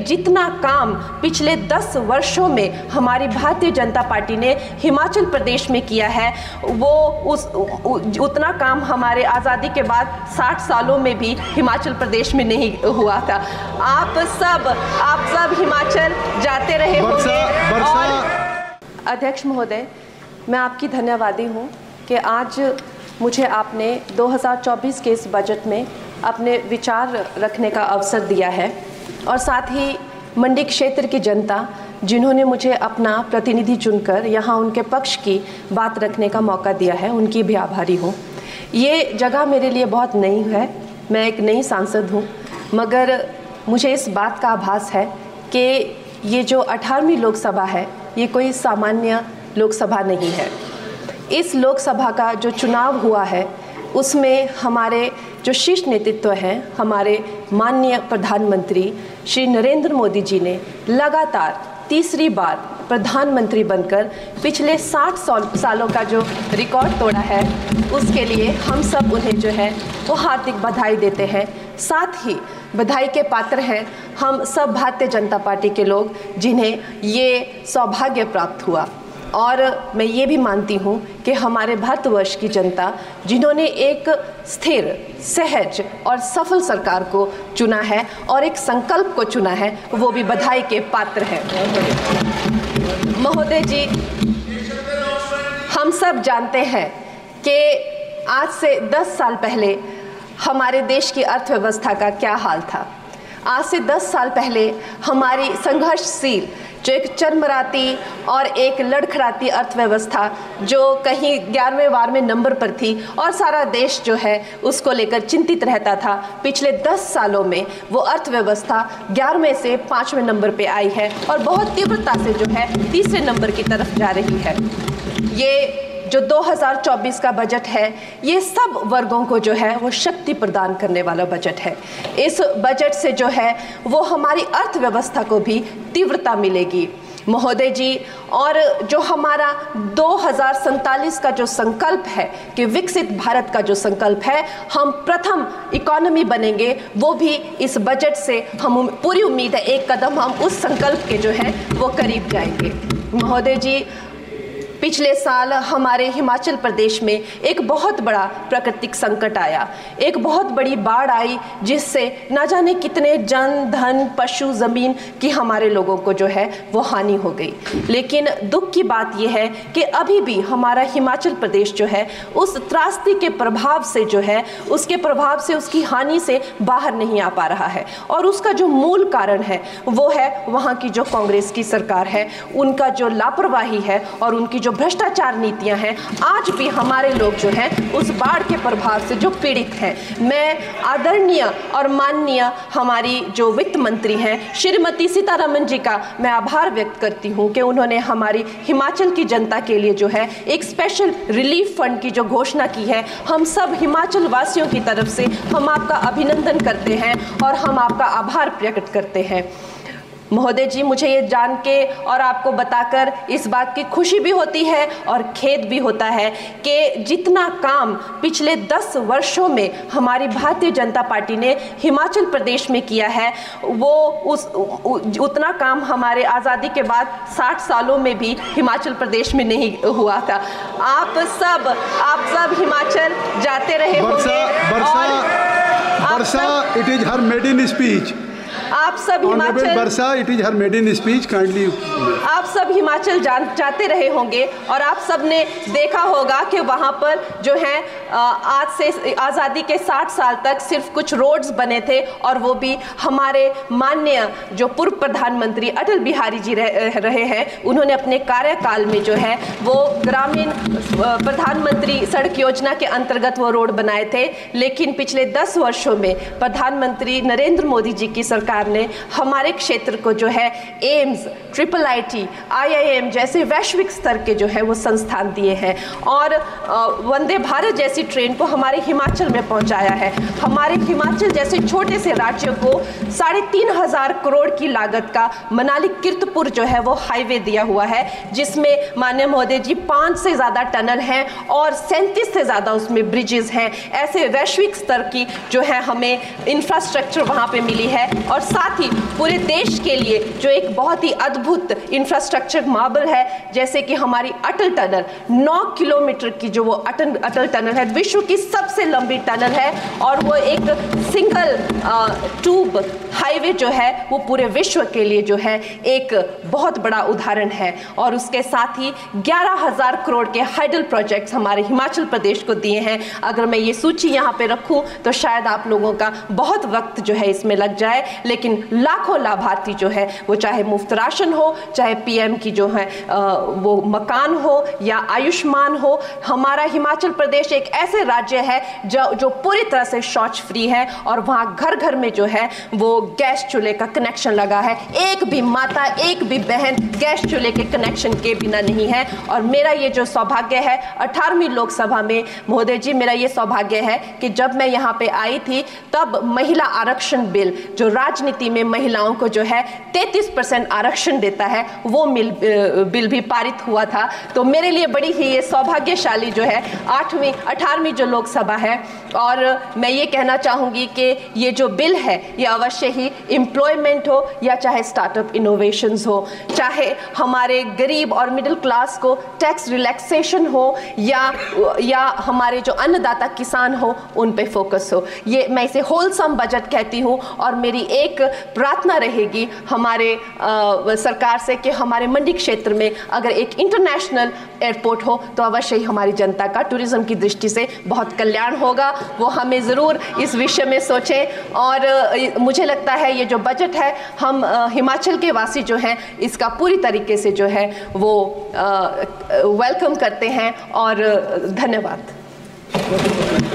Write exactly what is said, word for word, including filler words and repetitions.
जितना काम पिछले दस वर्षों में हमारी भारतीय जनता पार्टी ने हिमाचल प्रदेश में किया है, वो उस उतना काम हमारे आज़ादी के बाद साठ सालों में भी हिमाचल प्रदेश में नहीं हुआ था। आप सब आप सब हिमाचल जाते रहे होंगे। और अध्यक्ष महोदय, मैं आपकी धन्यवादी हूँ कि आज मुझे आपने दो हज़ार चौबीस के इस बजट में अपने विचार रखने का अवसर दिया है, और साथ ही मंडी क्षेत्र की जनता जिन्होंने मुझे अपना प्रतिनिधि चुनकर यहाँ उनके पक्ष की बात रखने का मौका दिया है, उनकी भी आभारी हूँ। ये जगह मेरे लिए बहुत नई है, मैं एक नई सांसद हूँ, मगर मुझे इस बात का आभास है कि ये जो अठारहवीं लोकसभा है ये कोई सामान्य लोकसभा नहीं है। इस लोकसभा का जो चुनाव हुआ है उसमें हमारे जो शीर्ष नेतृत्व हैं, हमारे माननीय प्रधानमंत्री श्री नरेंद्र मोदी जी ने लगातार तीसरी बार प्रधानमंत्री बनकर पिछले साठ सालों का जो रिकॉर्ड तोड़ा है, उसके लिए हम सब उन्हें जो है वो हार्दिक बधाई देते हैं। साथ ही बधाई के पात्र हैं हम सब भारतीय जनता पार्टी के लोग जिन्हें ये सौभाग्य प्राप्त हुआ। और मैं ये भी मानती हूँ कि हमारे भारतवर्ष की जनता जिन्होंने एक स्थिर, सहज और सफल सरकार को चुना है और एक संकल्प को चुना है, वो भी बधाई के पात्र हैं। महोदय जी, हम सब जानते हैं कि आज से दस साल पहले हमारे देश की अर्थव्यवस्था का क्या हाल था। आज से दस साल पहले हमारी संघर्षशील, जो एक चरमराती और एक लड़खड़ाती अर्थव्यवस्था जो कहीं ग्यारहवें बारहवें नंबर पर थी और सारा देश जो है उसको लेकर चिंतित रहता था, पिछले दस सालों में वो अर्थव्यवस्था ग्यारहवें से पाँचवें नंबर पे आई है और बहुत तीव्रता से जो है तीसरे नंबर की तरफ जा रही है। ये जो दो हज़ार चौबीस का बजट है ये सब वर्गों को जो है वो शक्ति प्रदान करने वाला बजट है। इस बजट से जो है वो हमारी अर्थव्यवस्था को भी तीव्रता मिलेगी महोदय जी। और जो हमारा दो हज़ार सैंतालीस का जो संकल्प है कि विकसित भारत का जो संकल्प है, हम प्रथम इकोनॉमी बनेंगे, वो भी इस बजट से हम पूरी उम्मीद है एक कदम हम उस संकल्प के जो है वो करीब जाएंगे। महोदय जी, पिछले साल हमारे हिमाचल प्रदेश में एक बहुत बड़ा प्राकृतिक संकट आया, एक बहुत बड़ी बाढ़ आई जिससे ना जाने कितने जन, धन, पशु, ज़मीन की हमारे लोगों को जो है वो हानि हो गई। लेकिन दुख की बात यह है कि अभी भी हमारा हिमाचल प्रदेश जो है उस त्रासदी के प्रभाव से जो है उसके प्रभाव से उसकी हानि से बाहर नहीं आ पा रहा है। और उसका जो मूल कारण है वो है वहाँ की जो कांग्रेस की सरकार है, उनका जो लापरवाही है और उनकी जो भ्रष्टाचार नीतियां हैं। आज भी हमारे लोग जो हैं उस बाढ़ के प्रभाव से जो पीड़ित हैं। मैं आदरणीय और माननीय हमारी जो वित्त मंत्री हैं श्रीमती सीतारमण जी का मैं आभार व्यक्त करती हूं कि उन्होंने हमारी हिमाचल की जनता के लिए जो है एक स्पेशल रिलीफ फंड की जो घोषणा की है। हम सब हिमाचल वासियों की तरफ से हम आपका अभिनंदन करते हैं और हम आपका आभार प्रकट करते हैं। महोदय जी, मुझे ये जान के और आपको बताकर इस बात की खुशी भी होती है और खेद भी होता है कि जितना काम पिछले दस वर्षों में हमारी भारतीय जनता पार्टी ने हिमाचल प्रदेश में किया है, वो उस उतना काम हमारे आज़ादी के बाद साठ सालों में भी हिमाचल प्रदेश में नहीं हुआ था। आप सब आप सब हिमाचल जाते रहे होंगे। Varsha, it is her maiden speech. आप सब Himachal Varsha, it is her maiden speech, kindly. आप सब हिमाचल जान जाते रहे होंगे और आप सब ने देखा होगा कि वहाँ पर जो है आज से आज़ादी के साठ साल तक सिर्फ कुछ रोड्स बने थे, और वो भी हमारे माननीय जो पूर्व प्रधानमंत्री अटल बिहारी जी रह, रहे हैं, उन्होंने अपने कार्यकाल में जो है वो ग्रामीण प्रधानमंत्री सड़क योजना के अंतर्गत वो रोड बनाए थे। लेकिन पिछले दस वर्षों में प्रधानमंत्री नरेंद्र मोदी जी की सरकार ने हमारे क्षेत्र को जो है एम्स, ट्रिपल आईटी, आईआईएम जैसे वैश्विक स्तर के जो है वो संस्थान दिए हैं, और वंदे भारत जैसी ट्रेन को हमारे हिमाचल में पहुंचाया है। हमारे हिमाचल जैसे छोटे से राज्य को साढ़े तीन हजार करोड़ की लागत का मनाली कीर्तपुर जो है वो हाईवे दिया हुआ है, जिसमें माननीय महोदय जी पाँच से ज़्यादा टनल हैं और सैंतीस से ज़्यादा उसमें ब्रिजेस हैं। ऐसे वैश्विक स्तर की जो है हमें इंफ्रास्ट्रक्चर वहाँ पे मिली है। और साथ ही पूरे देश के लिए जो एक बहुत ही अद्भुत इंफ्रास्ट्रक्चर मार्बल है, जैसे कि हमारी अटल टनल, नौ किलोमीटर की जो वो अटल अटल टनल है, विश्व की सबसे लंबी टनल है और वो एक सिंगल ट्यूब हाईवे जो है वो पूरे विश्व के लिए जो है एक बहुत बड़ा उदाहरण है। और उसके साथ ही ग्यारह हजार करोड़ के हाइडल प्रोजेक्ट्स हमारे हिमाचल प्रदेश को दिए हैं। अगर मैं ये सूची यहाँ पे रखूं तो शायद आप लोगों का बहुत वक्त जो है इसमें लग जाए, लेकिन लाखों लाभार्थी जो है वो चाहे मुफ्त राशन हो, चाहे पीएम की जो है वो मकान हो या आयुष्मान हो। हमारा हिमाचल प्रदेश एक ऐसे राज्य है जो जो पूरी तरह से शौच फ्री है और वहाँ घर घर में जो है वो गैस चूल्हे का कनेक्शन लगा है। एक भी माता, एक भी बहन गैस चूल्हे के कनेक्शन के बिना नहीं है। और मेरा ये जो सौभाग्य है अठारहवीं लोकसभा में, महोदय जी, मेरा ये सौभाग्य है कि जब मैं यहाँ पे आई थी तब महिला आरक्षण बिल जो राजनीति में महिलाओं को जो है तैंतीस परसेंट आरक्षण देता है वो मिल बिल भी पारित हुआ था। तो मेरे लिए बड़ी ही ये सौभाग्यशाली जो है आठवीं अठारहवीं जो लोकसभा है। और मैं ये कहना चाहूँगी कि ये जो बिल है ये अवश्य ही एम्प्लॉयमेंट हो या चाहे स्टार्टअप इनोवेशंस हो, चाहे हमारे गरीब और मिडिल क्लास को टैक्स रिलैक्सेशन हो या या हमारे जो अन्नदाता किसान हो उन पे फोकस हो। ये मैं इसे होलसम बजट कहती हूँ। और मेरी एक प्रार्थना रहेगी हमारे आ, सरकार से कि हमारे मंडी क्षेत्र में अगर एक इंटरनेशनल एयरपोर्ट हो तो अवश्य ही हमारी जनता का टूरिज्म की दृष्टि से बहुत कल्याण होगा। वो हमें ज़रूर इस विषय में सोचें। और मुझे लगता है ये जो बजट है हम हिमाचल के वासी जो हैं इसका पूरी तरीके से जो है वो वेलकम करते हैं। और धन्यवाद।